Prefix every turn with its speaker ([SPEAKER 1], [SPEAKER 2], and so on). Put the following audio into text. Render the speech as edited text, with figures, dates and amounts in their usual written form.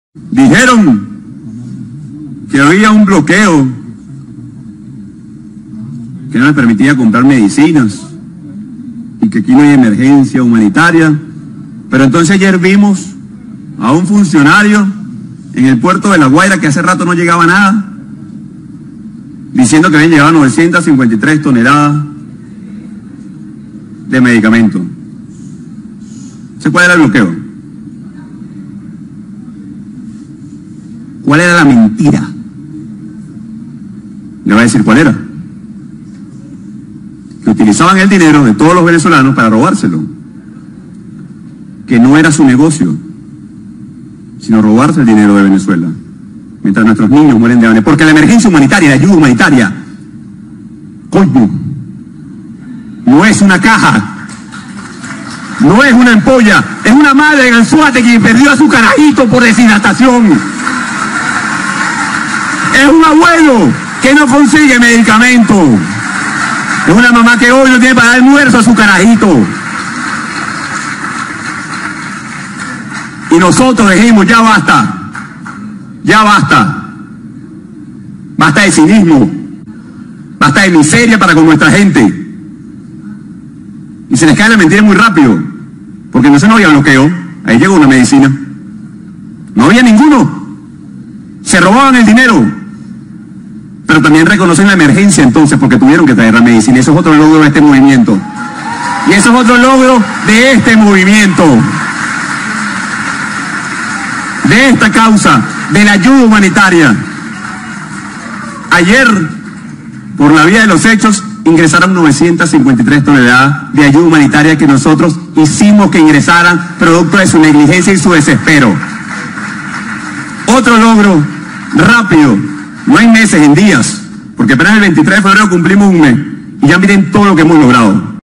[SPEAKER 1] Dijeron que había un bloqueo que no les permitía comprar medicinas y que aquí no hay emergencia humanitaria. Pero entonces ayer vimos a un funcionario en el puerto de La Guaira, que hace rato no llegaba nada, diciendo que habían llegado 953 toneladas de medicamentos. ¿Cuál era el bloqueo? ¿Cuál era la mentira? Le voy a decir cuál era. Que utilizaban el dinero de todos los venezolanos para robárselo. Que no era su negocio, sino robarse el dinero de Venezuela, mientras nuestros niños mueren de hambre. Porque la emergencia humanitaria, la ayuda humanitaria, coño, no es una caja, no es una ampolla, es una madre en Anzoátegui que perdió a su carajito por deshidratación. Es un abuelo que no consigue medicamento. Es una mamá que hoy no tiene para dar almuerzo a su carajito. Y nosotros dijimos, ya basta, ya basta. Basta de cinismo, basta de miseria para con nuestra gente. Y se les cae la mentira muy rápido, porque no se nos había bloqueo, ahí llegó una medicina. No había ninguno. Se robaban el dinero. Pero también reconocen la emergencia entonces, porque tuvieron que traer la medicina. Y eso es otro logro de este movimiento. Y eso es otro logro de este movimiento. De esta causa, de la ayuda humanitaria. Ayer, por la vía de los hechos, ingresaron 953 toneladas de ayuda humanitaria que nosotros hicimos que ingresaran producto de su negligencia y su desespero. Otro logro rápido, no hay meses, en días, porque apenas el 23 de febrero cumplimos un mes y ya miren todo lo que hemos logrado.